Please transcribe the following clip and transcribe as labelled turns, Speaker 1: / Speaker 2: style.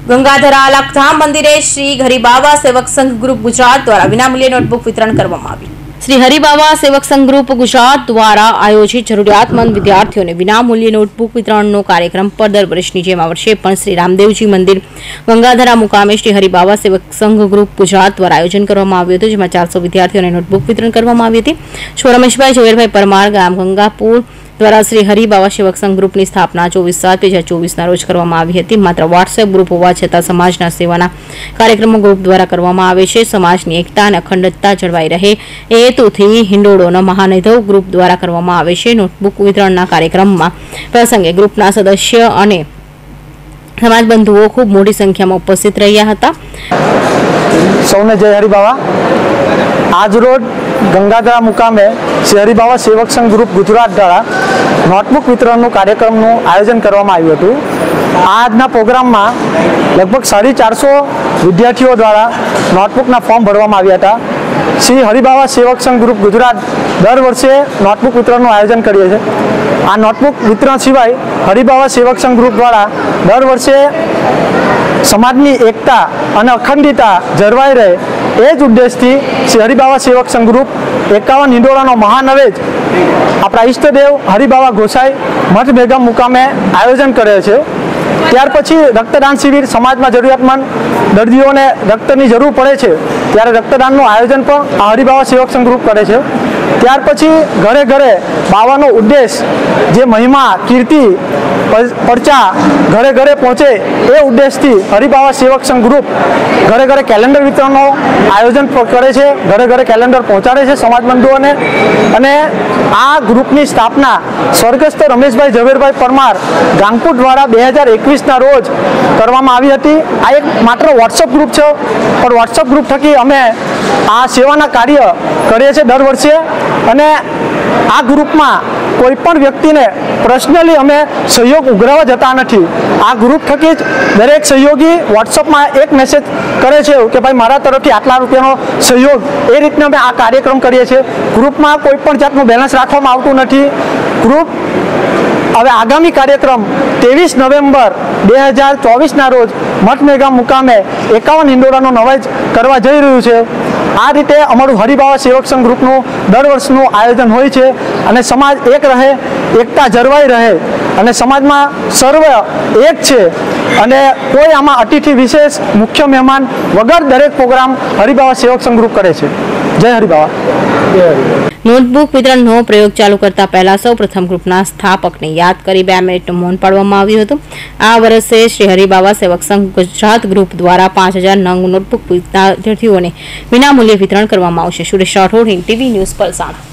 Speaker 1: ગંગાધરા લખધામ મંદિરે શ્રી હરિબાવા સેવક સંઘ ગ્રુપ ગુજરાત દ્વારા વિનામૂલ્યે નોટબુક વિતરણ કરવામાં આવ્યું। શ્રી હરિબાવા સેવક સંઘ ગ્રુપ ગુજરાત દ્વારા આયોજિત જરૂરિયાતમંદ વિદ્યાર્થીઓને વિનામૂલ્યે નોટબુક વિતરણનો કાર્યક્રમ પર દર વર્ષની જેમ આ વર્ષે પણ શ્રી રામદેવજી મંદિર ગંગાધરા મુકામે શ્રી હરિબાવા સેવક સંઘ ગ્રુપ ગુજરાત દ્વારા આયોજન કરવામાં આવ્યું હતું, જેમાં 400 વિદ્યાર્થીઓને નોટબુક વિતરણ કરવામાં આવી હતી। છો રમેશભાઈ ઝવેરભાઈ પરમાર ગામ ગંગાપુર દ્વારા શ્રી હરિબાવા સેવક સંઘ ગ્રુપની સ્થાપના 24/7/2024 રોજ કરવામાં આવી હતી। માત્ર વોટ્સએપ ગ્રુપ હોવા છતાં સમાજના સેવાના કાર્યક્રમો ગ્રુપ દ્વારા કરવામાં આવે છે। સમાજની એકતા અને અખંડતા જળવાઈ રહે એ હેતુથી હિંડોળોનો મહાનિધવ ગ્રુપ દ્વારા કરવામાં આવે છે। નોટબુક વિતરણના કાર્યક્રમમાં પ્રસંગે ગ્રુપના સદસ્ય અને સમાજ બંધુઓ ખૂબ મોટી સંખ્યામાં ઉપસ્થિત રહ્યા હતા।
Speaker 2: સૌને જય હરિબાવા। આજ રોજ ગંગાધરા મુકામે શ્રી હરિબાવા સેવક સંઘ ગ્રુપ ગુજરાત દ્વારા નોટબુક વિતરણનું કાર્યક્રમનું આયોજન કરવામાં આવ્યું હતું। આજના પ્રોગ્રામમાં લગભગ 450 વિદ્યાર્થીઓ દ્વારા નોટબુકના ફોર્મ ભરવામાં આવ્યા હતા। શ્રી હરિબાવા સેવક સંઘ ગ્રુપ ગુજરાત દર વર્ષે નોટબુક વિતરણનું આયોજન કરીએ છીએ। આ નોટબુક વિતરણ સિવાય હરિબાવા સેવક સંઘ ગ્રુપ દ્વારા દર વર્ષે સમાજની એકતા અને અખંડિતતા જળવાઈ રહે એ જ ઉદ્દેશથી શ્રી હરિબાવા સેવક સંઘ ગ્રુપ 51 હિંડોળાનો મહાનવેજ આપણા ઈષ્ટદેવ હરિબાવા ગોસાઈ મઠ બેગમ મુકામે આયોજન કરે છે। ત્યાર પછી રક્તદાન શિબિર, સમાજમાં જરૂરિયાતમંદ દર્દીઓને રક્તની જરૂર પડે છે ત્યારે રક્તદાનનું આયોજન પણ હરિબાવા સેવક સંઘ ગ્રુપ કરે છે। ત્યાર પછી ઘરે ઘરે બાવાનો ઉદ્દેશ જે મહિમા કીર્તિ પરચા ઘરે ઘરે પહોંચે એ ઉદ્દેશથી હરિબાવા સેવક સંઘ ગ્રુપ ઘરે ઘરે કેલેન્ડર વિતરણનું આયોજન કરે છે, ઘરે ઘરે કેલેન્ડર પહોંચાડે છે સમાજ બંધુઓને। અને આ ગ્રુપની સ્થાપના સ્વર્ગસ્થ રમેશભાઈ ઝવેરભાઈ પરમાર ગાંગપુર દ્વારા 2021ના રોજ કરવામાં આવી હતી। આ એક માત્ર વોટ્સઅપ ગ્રુપ છે, પણ વોટ્સઅપ ગ્રુપ થકી અમે આ સેવાના કાર્ય કરીએ છીએ દર વર્ષે। અને આ ગ્રુપમાં કોઈ પણ વ્યક્તિને પર્સનલી અમે સહયોગ ઉઘરાવવા જતા નથી। આ ગ્રુપ થકી જ દરેક સહયોગી વોટ્સઅપમાં એક મેસેજ કરે છે કે ભાઈ મારા તરફથી આટલા રૂપિયાનો સહયોગ, એ રીતના અમે આ કાર્યક્રમ કરીએ છીએ। ગ્રુપમાં કોઈ પણ જાતનું બેલેન્સ રાખવામાં આવતું નથી। ગ્રુપ હવે આગામી કાર્યક્રમ 23 નવેમ્બર 2024ના રોજ મઠ મેગામ મુકામે 51 હિંડોળાનો નવેજ કરવા જઈ રહ્યું છે। આ રીતે અમારું હરિબાવા સેવક સંઘ ગ્રુપનું દર વર્ષનું આયોજન હોય છે અને સમાજ એક રહે, એકતા જળવાઈ રહે અને સમાજમાં સર્વ એક છે અને કોઈ આમાં અતિથિ વિશેષ મુખ્ય મહેમાન વગર દરેક પ્રોગ્રામ હરિબાવા સેવક સંઘ ગ્રુપ કરે છે। જય હરિબાવા।
Speaker 1: નોટબુક વિતરણનો પ્રયોગ ચાલુ કરતા પહેલા સૌ પ્રથમ ગ્રુપના સ્થાપકને યાદ કરી 2 મિનિટનું મૌન પાળવામાં આવ્યું હતું। આ વર્ષે શ્રી હરિબાવા સેવક સંઘ ગુજરાત ગ્રુપ દ્વારા 5000 નંગ નોટબુક વિદ્યાર્થીઓને વિનામૂલ્યે વિતરણ કરવામાં આવશે। Suresh Rathod, TV news, પલસાણ।